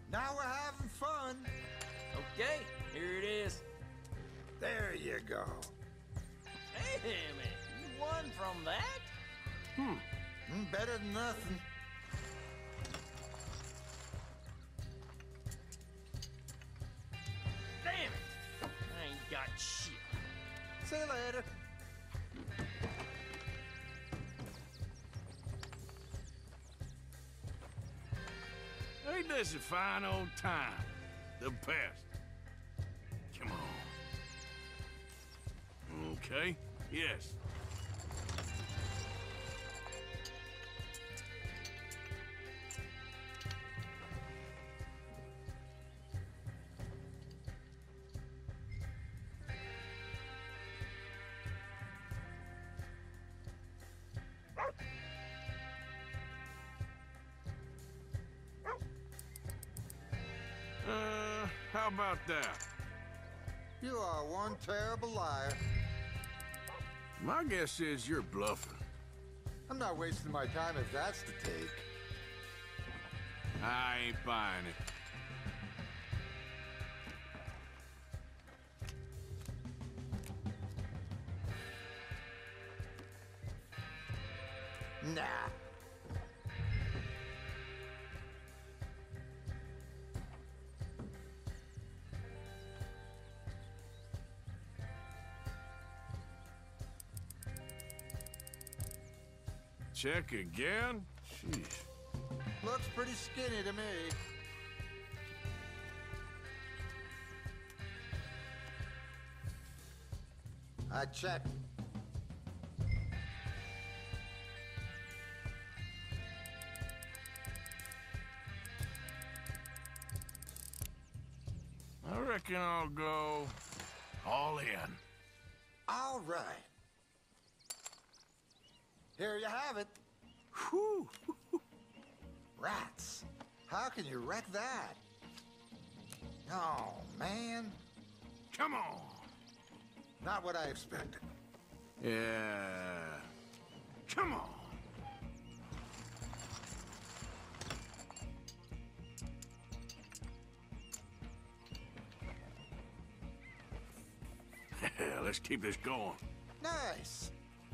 Now we're having fun. Okay, here it is. There you go. Hey, man, you won from that? Better than nothing. Damn it! I ain't got shit. See you later. Ain't this a fine old time? The best. Come on. Okay, yes. How about that? You are one terrible liar. My guess is you're bluffing. I'm not wasting my time if that's the take. I ain't buying it. Nah. Check again? Jeez. Looks pretty skinny to me. I checked. I reckon I'll go all in. All right. Here you have it. Whew. Rats. How can you wreck that? Oh, man. Come on. Not what I expected. Yeah. Come on. Let's keep this going. Nice.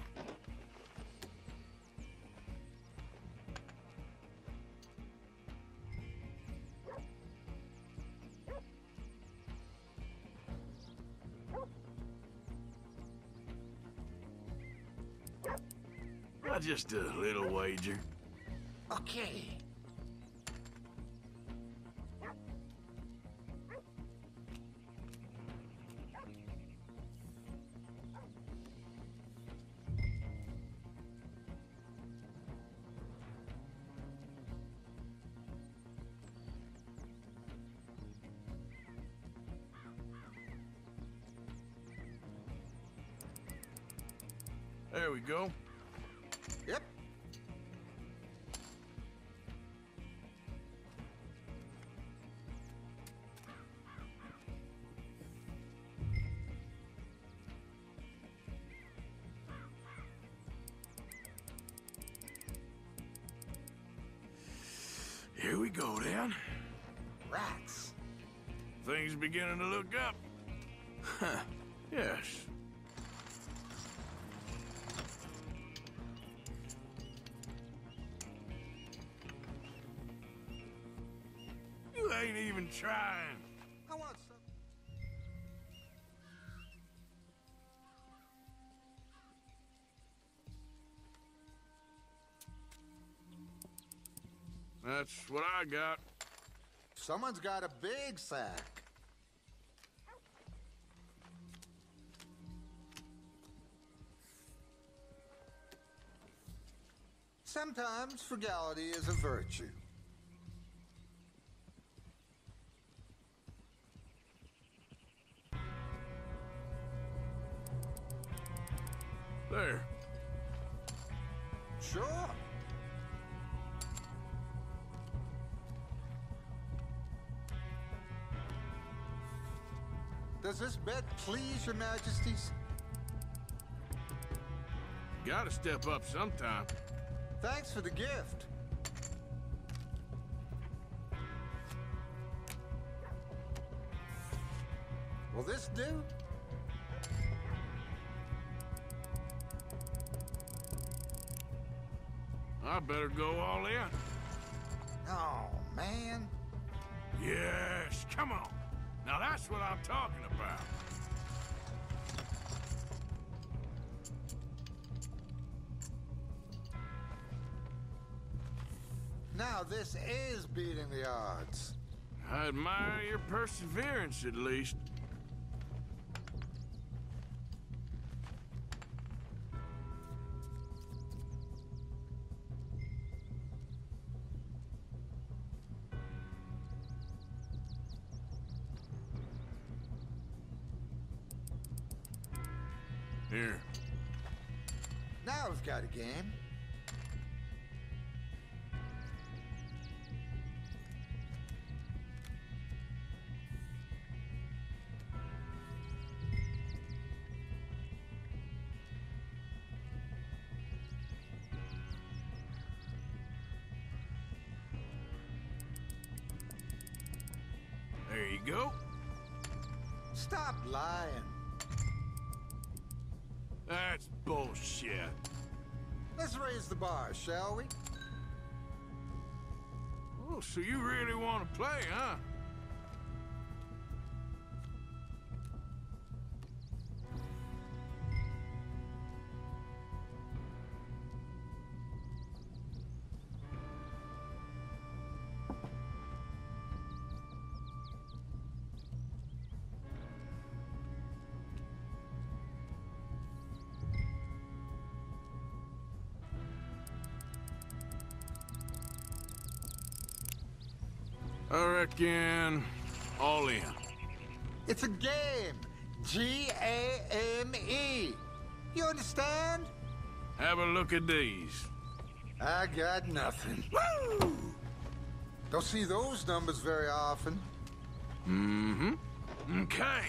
Just a little wager. Okay. There we go. Yep. Here we go, then. Rats. Things beginning to look up. Huh. Yes. You ain't even trying. I want some. That's what I got. Someone's got a big sack. Sometimes frugality is a virtue. There. Sure. Does this bet please your majesties? Gotta step up sometime. Thanks for the gift. Will this do? I better go all in. Oh, man. Yes, come on. Now that's what I'm talking about. Now this is beating the odds. I admire your perseverance, at least. Here. Now we've got a game. There you go. Stop lying. That's bullshit. Let's raise the bar, shall we? Oh, so you really want to play, huh? I reckon all in. It's a game. G-A-M-E. You understand? Have a look at these. I got nothing. Woo! Don't see those numbers very often. Mm-hmm. Okay.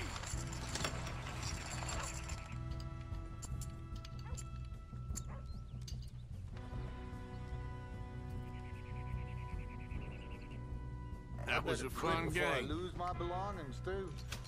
That was a Better quit fun before I game. lose my belongings, too.